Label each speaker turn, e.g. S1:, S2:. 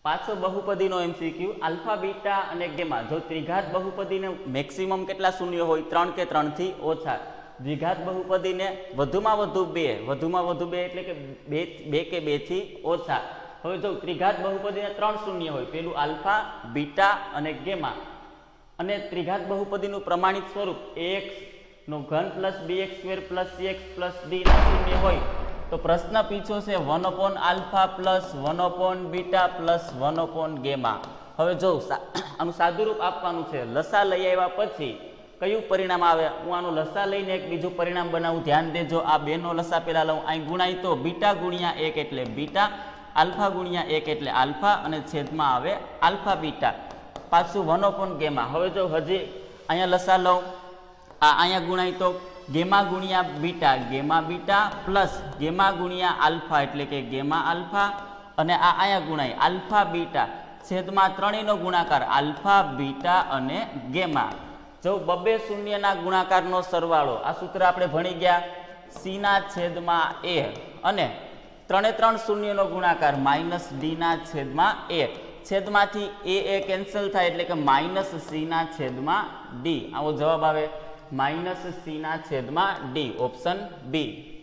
S1: પાછો બહુપદીનો MCQ alpha beta અને ગેમા જો ત્રિઘાત બહુપદીને મેક્સિમમ કેટલા શૂન્ય હોય 3 કે 3 થી ઓછા દ્વિઘાત બહુપદીને વધુમાં વધુ 2 એટલે કે 2 કે 2 થી ઓછા હવે જો ત્રિઘાત બહુપદીને 3 શૂન્ય હોય પેલું આલ્ફા બીટા અને ગેમા અને ત્રિઘાત બહુપદીનું પ્રમાણિત સ્વરૂપ ax નો ઘન plus bx square plus cx plus d ના શૂન્ય હોય તો પ્રશ્ન પૂછ્યો છે 1/આલ્ફા પ્લસ 1/બીટા પ્લસ 1/ગેમા હવે જો આનું સાદુરૂપ આપવાનું છે લસા લઈ આવ્યા પછી કયું પરિણામ આવે હું આનું લસા લઈને એક બીજું પરિણામ બનાવું ધ્યાન દેજો આ બેનો લસા પેલા લઉં અહીં ગુણાય તો બીટા ગુણ્યા 1 એટલે બીટા આલ્ફા ગુણ્યા 1 એટલે આલ્ફા અને છેદમાં આવે આલ્ફા બીટા પાછું 1/ગેમા હવે જો હજી અહીંયા લસા લઉં આ અહીંયા ગુણાય તો ગેમા ગુણ્યા બીટા પ્લસ ગેમા ગુણ્યા આલ્ફા એટલે કે ગેમા આલ્ફા અને આ અહીંયા ગુણાય આલ્ફા બીટા છેદમાં ત્રણેયનો ગુણાકાર આલ્ફા બીટા અને ગેમા જો બબે શૂન્યના ગુણાકારનો સરવાળો આ સૂત્ર આપણે ભણી ગયા c ના છેદમાં a અને 3 શૂન્યનો ગુણાકાર -d ના છેદમાં a છેદમાંથી a કેન્સલ થાય એટલે કે -c ના છેદમાં d આવો જવાબ આવે -c ના છેદમાં d ઓપ્શન બી